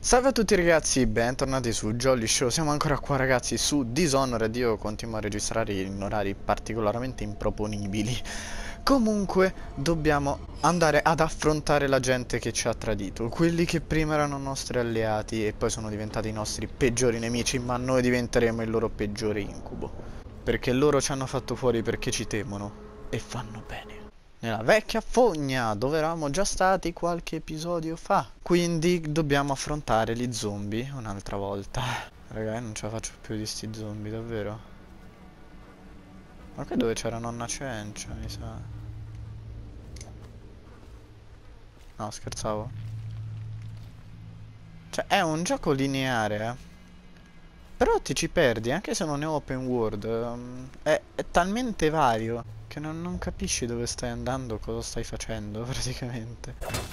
Salve a tutti ragazzi, bentornati su Jolly Show. Siamo ancora qua ragazzi su Dishonored. Io continuo a registrare in orari particolarmente improponibili. Comunque dobbiamo andare ad affrontare la gente che ci ha tradito, quelli che prima erano nostri alleati e poi sono diventati i nostri peggiori nemici, ma noi diventeremo il loro peggiore incubo, perché loro ci hanno fatto fuori perché ci temono e fanno bene. Nella vecchia fogna, dove eravamo già stati qualche episodio fa. Quindi dobbiamo affrontare gli zombie un'altra volta. Raga, io non ce la faccio più di sti zombie, davvero. Ma qui dove c'era nonna Cencia, mi sa. No, scherzavo. Cioè, è un gioco lineare, eh. Però ti ci perdi, anche se non è open world. È talmente vario che non capisci dove stai andando, cosa stai facendo, praticamente.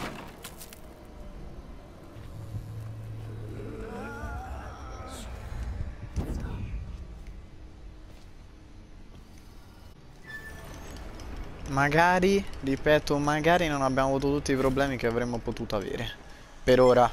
Magari, ripeto, magari non abbiamo avuto tutti i problemi che avremmo potuto avere. Per ora.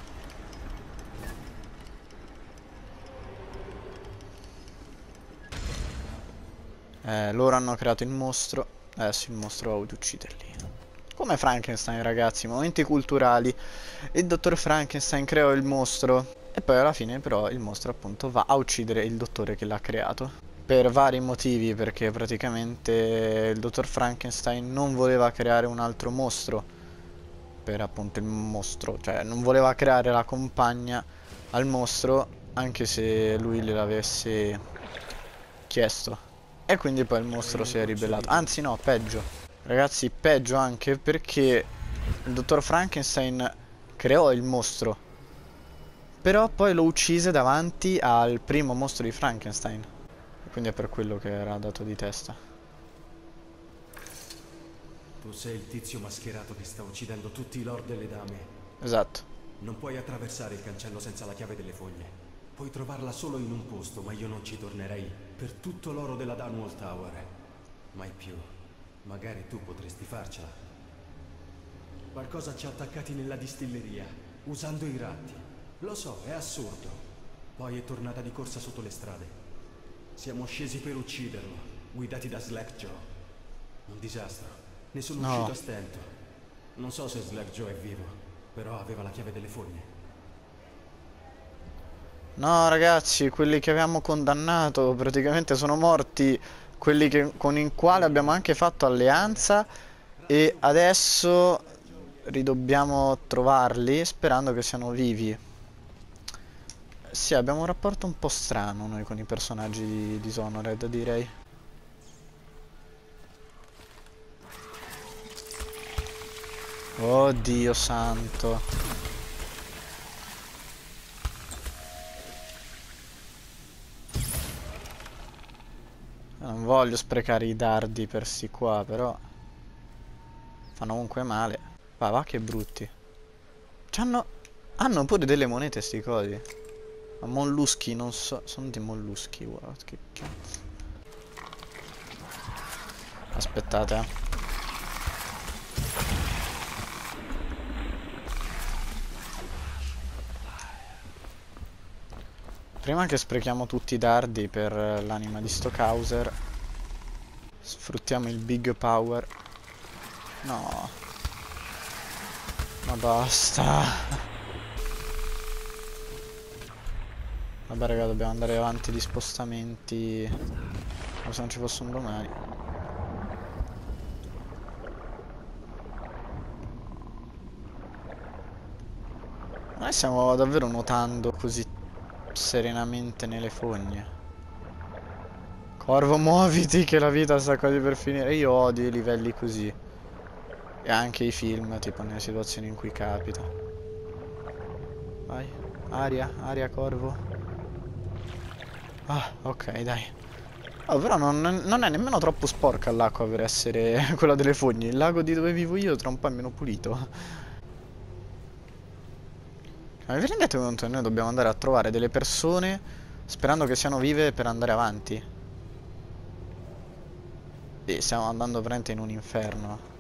Loro hanno creato il mostro. Adesso il mostro va ad ucciderli. Come Frankenstein, ragazzi, momenti culturali. Il dottor Frankenstein creò il mostro. E poi alla fine, però, il mostro appunto va a uccidere il dottore che l'ha creato. Per vari motivi, perché praticamente il dottor Frankenstein non voleva creare un altro mostro. Per appunto il mostro, cioè non voleva creare la compagna al mostro, anche se lui gliel'avesse chiesto. E quindi poi il mostro si è ribellato. Anzi no, peggio. Ragazzi, peggio anche perché il dottor Frankenstein creò il mostro, però poi lo uccise davanti al primo mostro di Frankenstein. E quindi è per quello che era dato di testa. Tu sei il tizio mascherato che sta uccidendo tutti i lord delle dame. Esatto. Non puoi attraversare il cancello senza la chiave delle foglie. Puoi trovarla solo in un posto, ma io non ci tornerei per tutto l'oro della Dunwall Tower. Mai più. Magari tu potresti farcela. Qualcosa ci ha attaccati nella distilleria, usando i ratti. Lo so, è assurdo. Poi è tornata di corsa sotto le strade. Siamo scesi per ucciderlo, guidati da Slackjaw. Un disastro. Ne sono uscito a stento. Non so se Slackjaw è vivo, però aveva la chiave delle foglie. No ragazzi, quelli che avevamo condannato praticamente sono morti, quelli con i quali abbiamo anche fatto alleanza, e adesso ridobbiamo trovarli sperando che siano vivi. Sì, abbiamo un rapporto un po' strano noi con i personaggi di Dishonored, direi. Oh Dio santo. Non voglio sprecare i dardi per sti qua, però fanno comunque male. Va che brutti. Hanno pure delle monete sti cosi. Ma molluschi, non so. Sono dei molluschi, wow, che cazzo. Aspettate, Prima che sprechiamo tutti i dardi per l'anima di Stockhauser, sfruttiamo il Big Power. No. Ma basta. Vabbè raga, dobbiamo andare avanti di spostamenti, come se non ci fosse un domani. Noi stiamo davvero nuotando così serenamente nelle fogne. Corvo, muoviti che la vita sta quasi per finire. Io odio i livelli così. E anche i film, tipo nelle situazioni in cui capita. Vai. Aria, aria corvo. Ah, ok, dai. Oh, però non è nemmeno troppo sporca l'acqua per essere quella delle fogne. Il lago di dove vivo io tra un po' è meno pulito. Ma vi rendete conto che noi dobbiamo andare a trovare delle persone sperando che siano vive per andare avanti? E stiamo andando veramente in un inferno.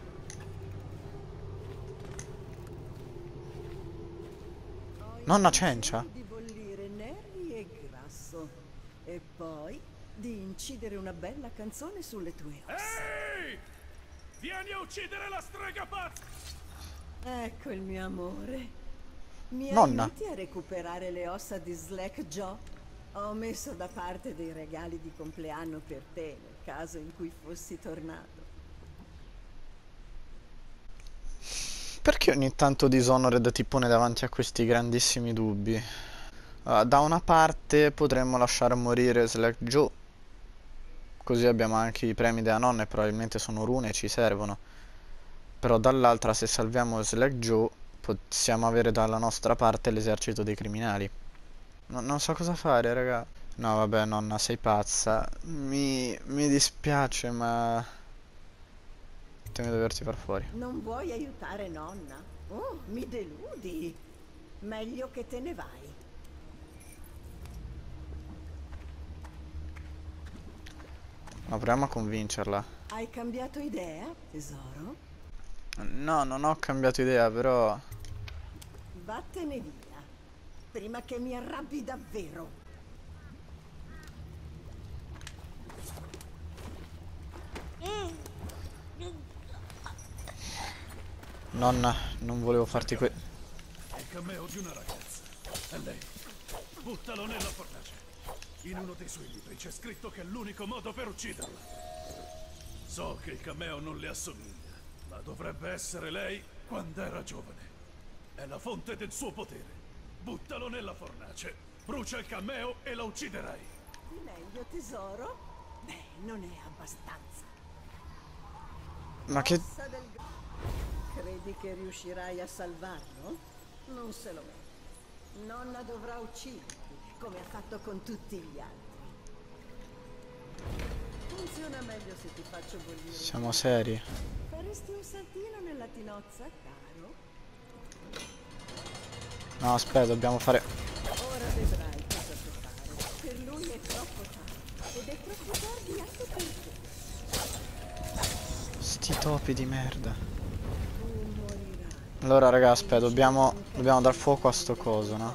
Nonna Cencia? Di bollire nervi e grasso. E poi di incidere una bella canzone sulle tue ossa. Ehi! Vieni a uccidere la strega pazza! Ecco il mio amore. Mi Nonna. aiuti a recuperare le ossa di Slackjaw? Ho messo da parte dei regali di compleanno per te, nel caso in cui fossi tornato. Perché ogni tanto Dishonored ti pone davanti a questi grandissimi dubbi? Da una parte potremmo lasciar morire Slackjaw, così abbiamo anche i premi della nonna e probabilmente sono rune e ci servono. Però dall'altra, se salviamo Slackjaw, possiamo avere dalla nostra parte l'esercito dei criminali. Non so cosa fare, raga. No, vabbè, nonna, sei pazza. Mi dispiace, ma temo di doverti far fuori. Non vuoi aiutare nonna? Oh, mi deludi. Meglio che te ne vai. Ma proviamo a convincerla. Hai cambiato idea, tesoro? No, non ho cambiato idea, però... Vattene via, prima che mi arrabbi davvero. Nonna, non volevo farti È il cameo di una ragazza. È lei. Buttalo nella fornace. In uno dei suoi libri c'è scritto che è l'unico modo per ucciderla. So che il cameo non le assomiglia, ma dovrebbe essere lei quando era giovane. È la fonte del suo potere. Buttalo nella fornace, brucia il cameo e la ucciderai. Di meglio, tesoro? Beh, non è abbastanza. Ma che... Ossa del Credi che riuscirai a salvarlo? Non se lo merita. Nonna dovrà ucciderti, come ha fatto con tutti gli altri. Funziona meglio se ti faccio bollire. Siamo seri? Faresti un saltino nella tinozza, caro? No, aspetta, dobbiamo fare... Ora vedrai cosa puoi fare. Per lui è troppo tardi. Ed è troppo tardi anche per te. Sti topi di merda. Tu morirai. Allora, raga, aspetta, dobbiamo dar fuoco a sto coso, no?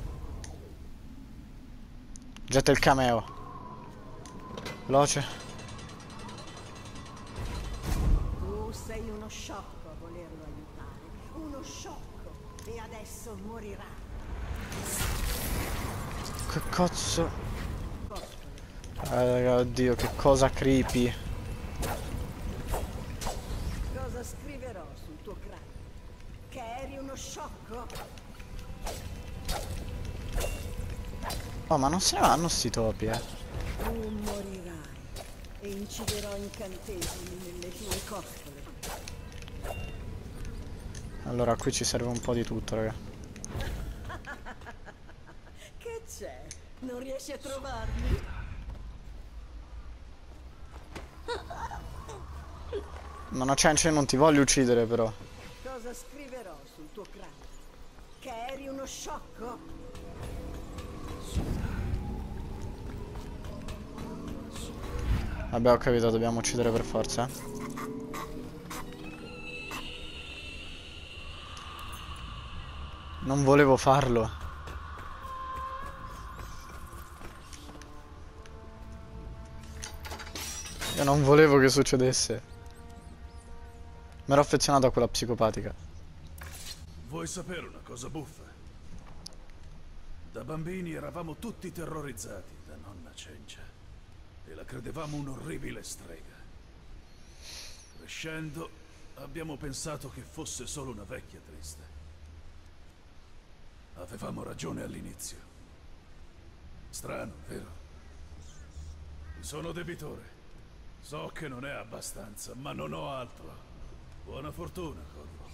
Getta il cameo. Veloce. Tu sei uno sciocco a volerlo aiutare. Uno sciocco. E adesso morirà. Che cazzo? Raga, oddio, che cosa creepy. Cosa scriverò sul tuo cranio? Che eri uno sciocco? Oh, ma non se ne vanno sti topi, Tu morirai. E inciderò incantesimi nelle tue costole. Allora, qui ci serve un po' di tutto, raga. Che c'è? Non riesci a trovarmi? Nonna Cenci, non ti voglio uccidere, però. Cosa scriverò sul tuo cranio? Che eri uno sciocco? Vabbè, ho capito, dobbiamo uccidere per forza. Non volevo farlo. Io non volevo che succedesse. Mi ero affezionato a quella psicopatica. Vuoi sapere una cosa buffa? Da bambini eravamo tutti terrorizzati da nonna Cencia e la credevamo un'orribile strega. Crescendo abbiamo pensato che fosse solo una vecchia triste. Avevamo ragione all'inizio. Strano, vero? Sono debitore. So che non è abbastanza, ma non ho altro. Buona fortuna, Corvo.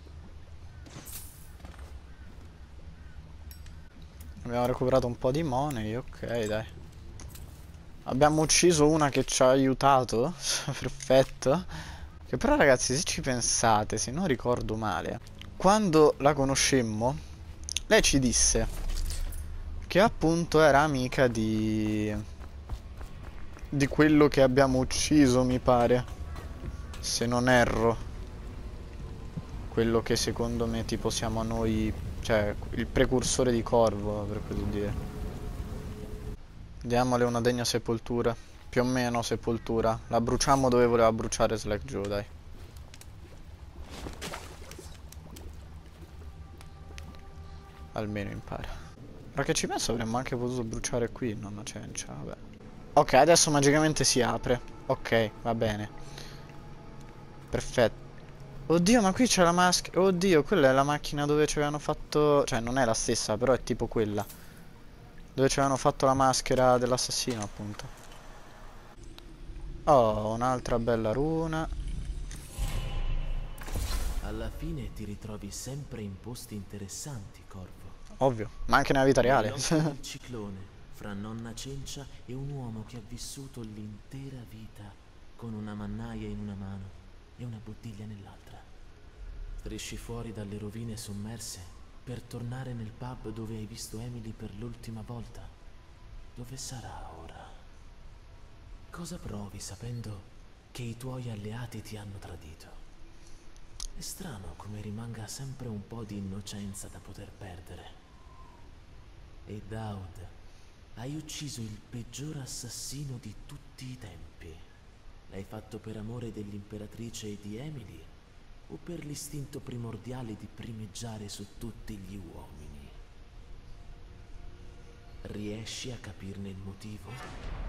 Abbiamo recuperato un po' di money, ok, dai. Abbiamo ucciso una che ci ha aiutato. Perfetto. Che però, ragazzi, se ci pensate, se non ricordo male, quando la conoscemmo, lei ci disse che appunto era amica di quello che abbiamo ucciso, mi pare, se non erro. Quello che secondo me tipo siamo noi Cioè, il precursore di Corvo, per così dire. Diamole una degna sepoltura. Più o meno sepoltura. La bruciamo dove voleva bruciare Slackjaw, dai. Almeno impara. Ora che ci penso avremmo anche potuto bruciare qui, nonna Cencia, vabbè. Ok, adesso magicamente si apre. Ok, va bene. Perfetto. Oddio, ma qui c'è la maschera. Oddio, quella è la macchina dove ci avevano fatto... Cioè, non è la stessa, però è tipo quella. Dove ci avevano fatto la maschera dell'assassino, appunto. Oh, un'altra bella runa. Alla fine ti ritrovi sempre in posti interessanti, Corvo. Ovvio, ma anche nella vita reale. Nell'occhio del ciclone, fra nonna Cencia e un uomo che ha vissuto l'intera vita con una mannaia in una mano e una bottiglia nell'altra. Strisci fuori dalle rovine sommerse per tornare nel pub dove hai visto Emily per l'ultima volta. Dove sarà ora? Cosa provi sapendo che i tuoi alleati ti hanno tradito? È strano come rimanga sempre un po' di innocenza da poter perdere. E Daud, hai ucciso il peggior assassino di tutti i tempi. L'hai fatto per amore dell'imperatrice e di Emily? O per l'istinto primordiale di primeggiare su tutti gli uomini? Riesci a capirne il motivo?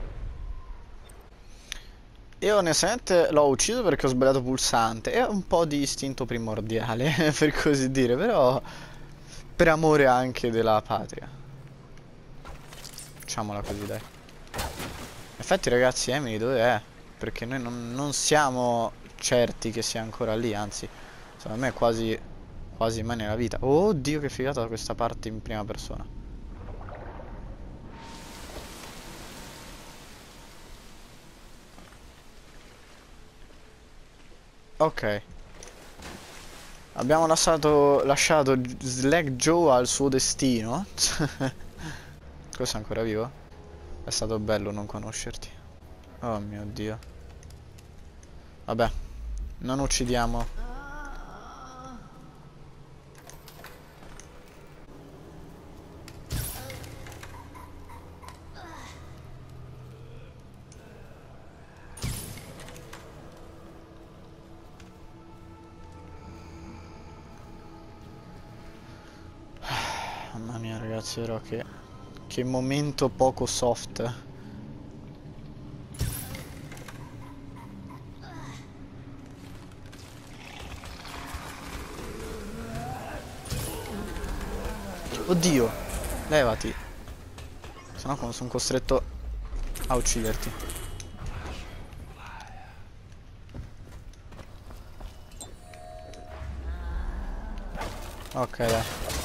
Io onestamente l'ho ucciso perché ho sbagliato pulsante. È un po' di istinto primordiale, per così dire, però per amore anche della patria. Facciamola così, dai. Infatti, ragazzi, Emily dove è? Perché noi non siamo certi che sia ancora lì, anzi, secondo me è quasi mai nella vita. Oh Dio, che figata questa parte in prima persona. Ok. Abbiamo lasciato Slackjaw al suo destino. Questo è ancora vivo? È stato bello non conoscerti. Oh mio Dio. Vabbè, non uccidiamo. Mamma mia ragazzi, però che momento poco soft. Oddio, levati. Sennò sono costretto a ucciderti. Ok, dai.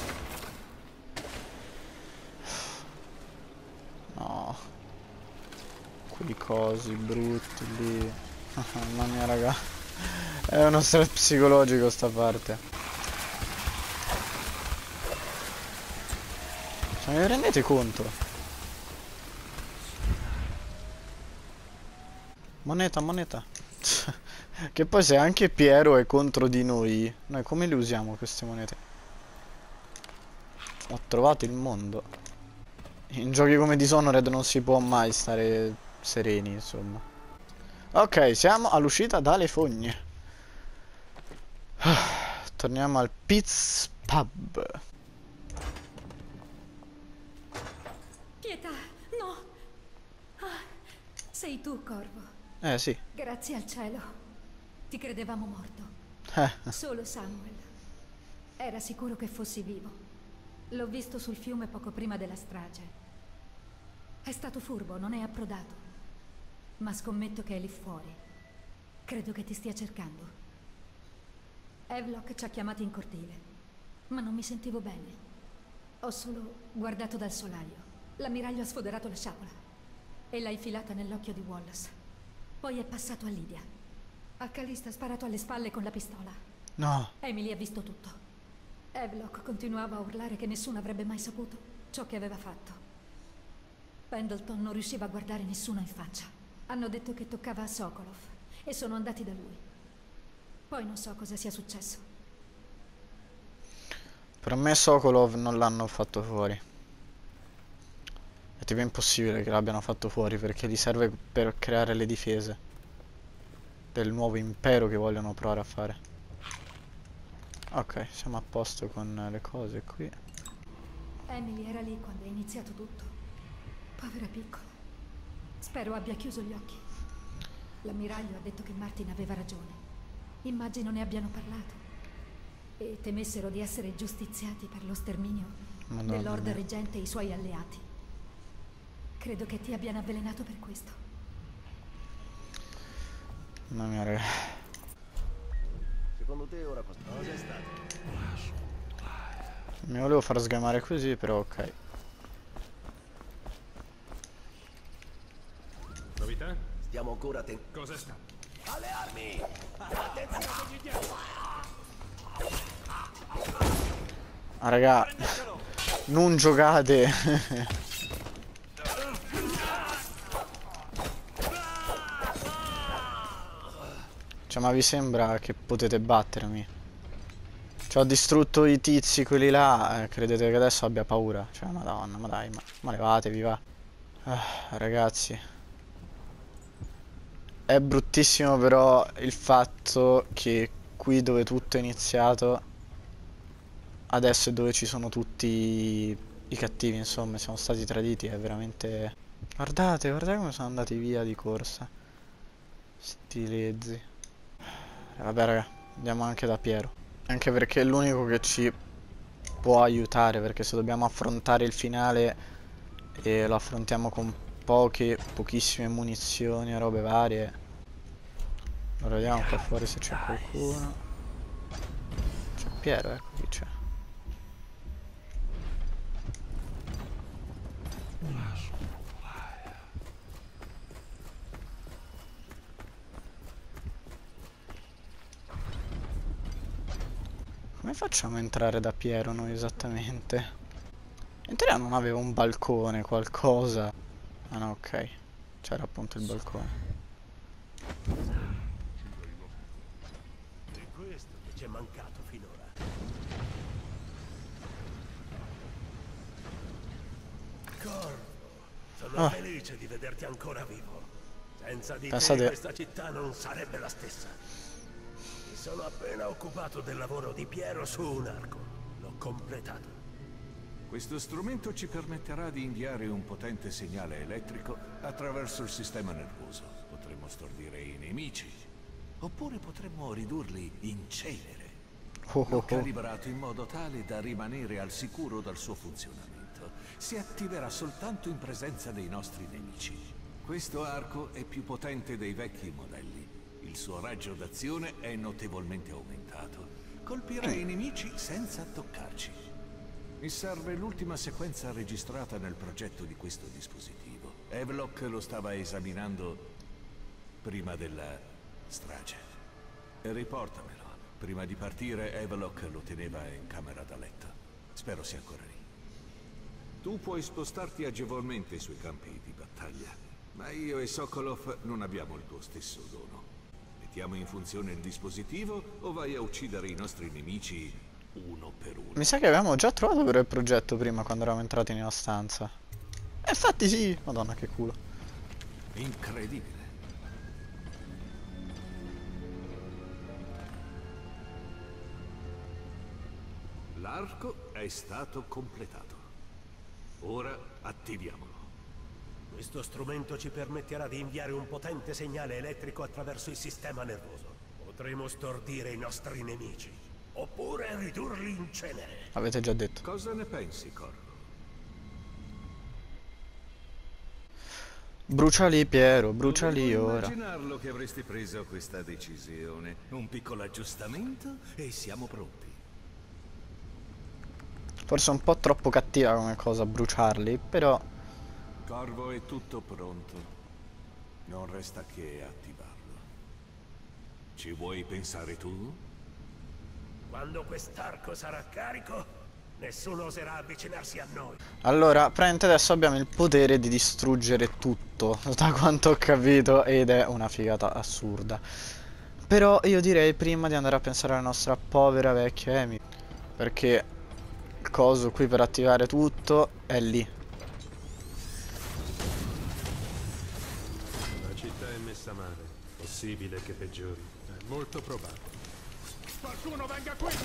No. Quei cosi brutti lì. Mamma mia, raga. È uno stress psicologico sta parte. Cioè, vi rendete conto? Moneta, moneta. Che poi se anche Piero è contro di noi come le usiamo queste monete? Ho trovato il mondo. In giochi come Dishonored non si può mai stare sereni, insomma. Ok, siamo all'uscita dalle fogne. Torniamo al Piz Pub. Pietà, no! Ah, sei tu, Corvo. Sì. Grazie al cielo. Ti credevamo morto. Solo Samuel. Era sicuro che fossi vivo. L'ho visto sul fiume poco prima della strage. È stato furbo, non è approdato. Ma scommetto che è lì fuori. Credo che ti stia cercando. Havelock ci ha chiamati in cortile, ma non mi sentivo bene. Ho solo guardato dal solaio. L'ammiraglio ha sfoderato la sciabola e l'ha infilata nell'occhio di Wallace. Poi è passato a Lydia. A Callista ha sparato alle spalle con la pistola. No. Emily ha visto tutto. Havelock continuava a urlare che nessuno avrebbe mai saputo ciò che aveva fatto. Pendleton non riusciva a guardare nessuno in faccia. Hanno detto che toccava a Sokolov e sono andati da lui. Poi non so cosa sia successo. Per me Sokolov non l'hanno fatto fuori. È tipo impossibile che l'abbiano fatto fuori perché gli serve per creare le difese del nuovo impero che vogliono provare a fare. Ok, siamo a posto con le cose qui. Emily era lì quando è iniziato tutto. Povera piccola. Spero abbia chiuso gli occhi. L'ammiraglio ha detto che Martin aveva ragione. Immagino ne abbiano parlato. E temessero di essere giustiziati per lo sterminio del Lord Reggente e i suoi alleati. Credo che ti abbiano avvelenato per questo. Mamma mia, raga. Secondo te ora cosa è stato? Mi volevo far sgamare così, però ok. Novità? Stiamo ancora cosa sta? Alle armi! Ah, raga, non giocate. Cioè, ma vi sembra che potete battermi? Cioè, ho distrutto i tizi, quelli là, credete che adesso abbia paura? Cioè, madonna, ma dai, ma levatevi, va. Ragazzi. È bruttissimo però il fatto che qui dove tutto è iniziato, adesso è dove ci sono tutti i cattivi, insomma, siamo stati traditi, è veramente... Guardate, guardate come sono andati via di corsa. Sti lezzi. Vabbè raga, andiamo anche da Piero. Anche perché è l'unico che ci può aiutare, perché se dobbiamo affrontare il finale e lo affrontiamo con pochissime munizioni e robe varie. Allora vediamo qua fuori se c'è qualcuno. C'è Piero, ecco chi c'è. Come facciamo a entrare da Piero noi esattamente? In teoria non aveva un balcone, qualcosa. Ah no, ok. C'era appunto il balcone. È questo che ci è mancato finora. Corvo, sono felice di vederti ancora vivo. Senza di te questa città non sarebbe la stessa. Mi sono appena occupato del lavoro di Piero su un arco. L'ho completato. Questo strumento ci permetterà di inviare un potente segnale elettrico attraverso il sistema nervoso. Potremmo stordire i nemici, oppure potremmo ridurli in cenere. L'ho calibrato in modo tale da rimanere al sicuro dal suo funzionamento. Si attiverà soltanto in presenza dei nostri nemici. Questo arco è più potente dei vecchi modelli. Il suo raggio d'azione è notevolmente aumentato. Colpirà i nemici senza toccarci. Mi serve l'ultima sequenza registrata nel progetto di questo dispositivo. Havelock lo stava esaminando prima della strage. Riportamelo. Prima di partire, Havelock lo teneva in camera da letto. Spero sia ancora lì. Tu puoi spostarti agevolmente sui campi di battaglia, ma io e Sokolov non abbiamo il tuo stesso dono. Mettiamo in funzione il dispositivo o vai a uccidere i nostri nemici uno per uno? Mi sa che avevamo già trovato per il progetto prima quando eravamo entrati nella stanza. Infatti sì, madonna che culo. Incredibile. L'arco è stato completato. Ora attiviamolo. Questo strumento ci permetterà di inviare un potente segnale elettrico attraverso il sistema nervoso. Potremo stordire i nostri nemici, oppure ridurli in cenere. Avete già detto. Cosa ne pensi, Corvo? Bruciali Piero, bruciali Dovevo ora. immaginarlo che avresti preso questa decisione. Un piccolo aggiustamento e siamo pronti. Forse un po' troppo cattiva come cosa bruciarli, però... Corvo, è tutto pronto. Non resta che attivarlo. Ci vuoi pensare tu? Quando quest'arco sarà carico, nessuno oserà avvicinarsi a noi. Allora, praticamente adesso abbiamo il potere di distruggere tutto, da quanto ho capito, ed è una figata assurda. Però io direi prima di andare a pensare alla nostra povera vecchia Amy, perché coso qui per attivare tutto è lì. La città è messa male. Possibile che peggiori. È molto probabile. Qualcuno venga qui,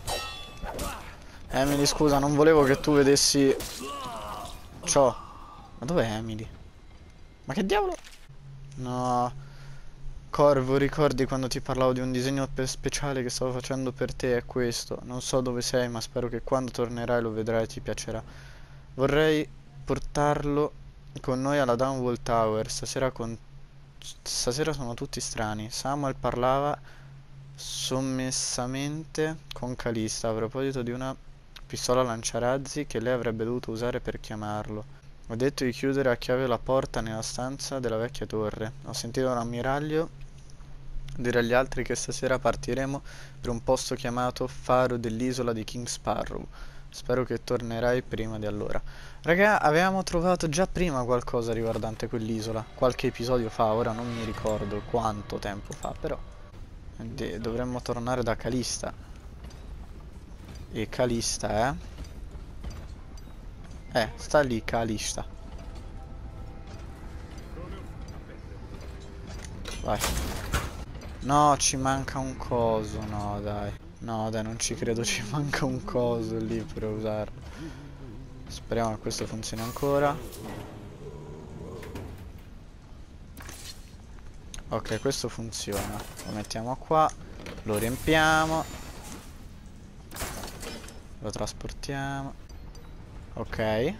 Emily, scusa, non volevo che tu vedessi ciò. Ma dov'è Emily? Ma che diavolo? No. Corvo, ricordi quando ti parlavo di un disegno speciale che stavo facendo per te? È questo. Non so dove sei, ma spero che quando tornerai lo vedrai e ti piacerà. Vorrei portarlo con noi alla Downwall Tower. Stasera sono tutti strani. Samuel parlava sommessamente con Calista a proposito di una pistola lanciarazzi che lei avrebbe dovuto usare per chiamarlo. Ho detto di chiudere a chiave la porta nella stanza della vecchia torre. Ho sentito l'ammiraglio dire agli altri che stasera partiremo per un posto chiamato Faro dell'isola di King Sparrow. Spero che tornerai prima di allora. Raga, avevamo trovato già prima qualcosa riguardante quell'isola, qualche episodio fa, ora non mi ricordo quanto tempo fa, però dovremmo tornare da Calista. E Calista sta lì Calista. Vai. No, ci manca un coso, no dai. No dai, non ci credo, ci manca un coso lì per usarlo. Speriamo che questo funzioni ancora. Ok, questo funziona. Lo mettiamo qua, lo riempiamo, lo trasportiamo. Ok.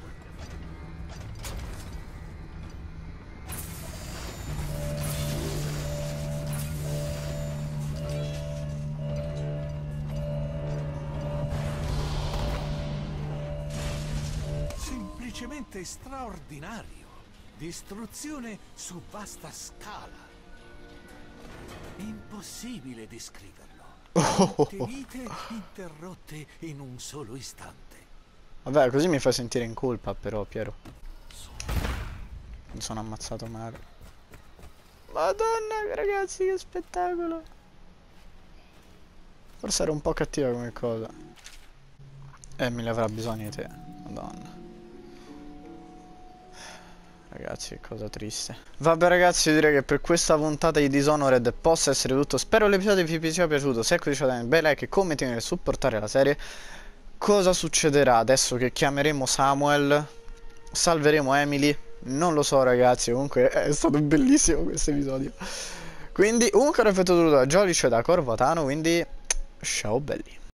Semplicemente straordinario. Distruzione su vasta scala. Impossibile descriverlo. Tante vite interrotte in un solo istante. Vabbè, così mi fai sentire in colpa però, Piero. Mi sono ammazzato male. Madonna, ragazzi, che spettacolo. Forse era un po' cattiva come cosa. Emily avrà bisogno di te. Madonna. Ragazzi, che cosa triste. Vabbè ragazzi, io direi che per questa puntata di Dishonored possa essere tutto. Spero l'episodio vi sia piaciuto. Se è così lasciate un bel like e commenti per supportare la serie. Cosa succederà adesso che chiameremo Samuel? Salveremo Emily? Non lo so ragazzi, comunque è stato bellissimo questo episodio. Quindi, comunque ho effettuato tutto da Jolice e da Corvatano, quindi ciao belli.